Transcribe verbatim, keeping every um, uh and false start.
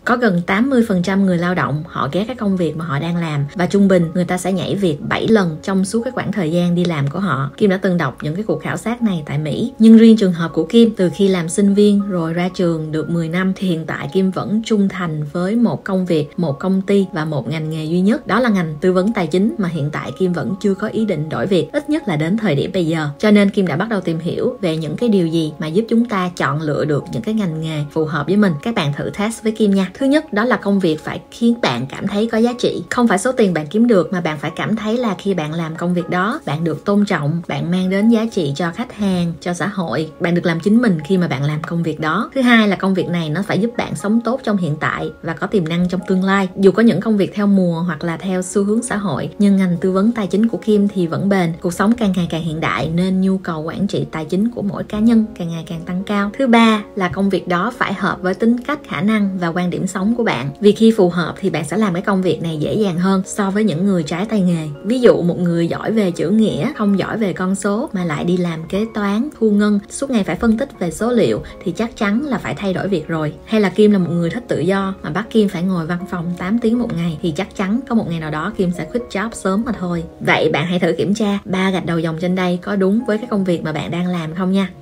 Có gần tám mươi phần trăm người lao động họ ghét cái công việc mà họ đang làm, và trung bình người ta sẽ nhảy việc bảy lần trong suốt cái khoảng thời gian đi làm của họ. Kim đã từng đọc những cái cuộc khảo sát này tại Mỹ. Nhưng riêng trường hợp của Kim, từ khi làm sinh viên rồi ra trường được mười năm thì hiện tại Kim vẫn trung thành với một công việc, một công ty và một ngành nghề duy nhất. Đó là ngành tư vấn tài chính mà hiện tại Kim vẫn chưa có ý định đổi việc, ít nhất là đến thời điểm bây giờ. Cho nên Kim đã bắt đầu tìm hiểu về những cái điều gì mà giúp chúng ta chọn lựa được những cái ngành nghề phù hợp với mình. Các bạn thử test với Kim nha. Thứ nhất, đó là công việc phải khiến bạn cảm thấy có giá trị. Không phải số tiền bạn kiếm được, mà bạn phải cảm thấy là khi bạn làm công việc đó, bạn được tôn trọng, bạn mang đến giá trị cho khách hàng, cho xã hội, bạn được làm chính mình khi mà bạn làm công việc đó. Thứ hai là công việc này nó phải giúp bạn sống tốt trong hiện tại và có tiềm năng trong tương lai. Dù có những công việc theo mùa hoặc là theo xu hướng xã hội, nhưng ngành tư vấn tài chính của Kim thì vẫn bền. Cuộc sống càng ngày càng hiện đại nên nhu cầu quản trị tài chính của mỗi cá nhân càng ngày càng tăng cao. Thứ ba là công việc đó phải hợp với tính cách, khả năng và quan điểm sống của bạn. Vì khi phù hợp thì bạn sẽ làm cái công việc này dễ dàng hơn so với những người trái tay nghề. Ví dụ một người giỏi về chữ nghĩa, không giỏi về con số mà lại đi làm kế toán, thu ngân, suốt ngày phải phân tích về số liệu thì chắc chắn là phải thay đổi việc rồi. Hay là Kim là một người thích tự do mà bắt Kim phải ngồi văn phòng tám tiếng một ngày thì chắc chắn có một ngày nào đó Kim sẽ quit job sớm mà thôi. Vậy bạn hãy thử kiểm tra ba gạch đầu dòng trên đây có đúng với cái công việc mà bạn đang làm không nha.